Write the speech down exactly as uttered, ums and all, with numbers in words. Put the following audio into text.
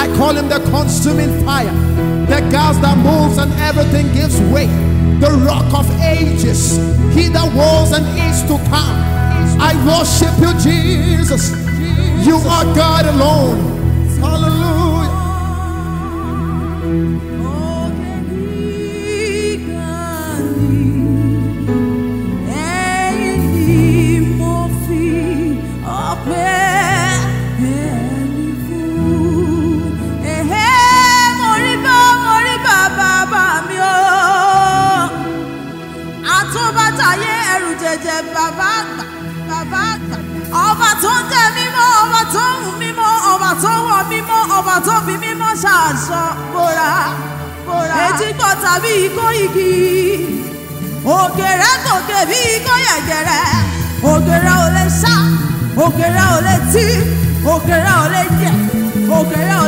I call him the consuming fire, the gas that moves and everything gives way, the rock of ages, he that was and is to come. I worship you, Jesus. You are God alone. Hallelujah. Baba, Baba, ọba tó ń jẹ́ mímọ́, ọba tó ń hù mímọ́, ọba tó ń wọ̀ mímọ́, ọba tó fi mímọ́ ṣàṣọ bóra, bóra. Èjìgbọ́ tàbí ikó igi, òkèrè gòkè bí ikó yẹ̀gẹ̀rẹ̀, òkèrè ò lè ṣá, òkèrè ò lè tí, òkèrè ò lè jẹ, òkèrè ò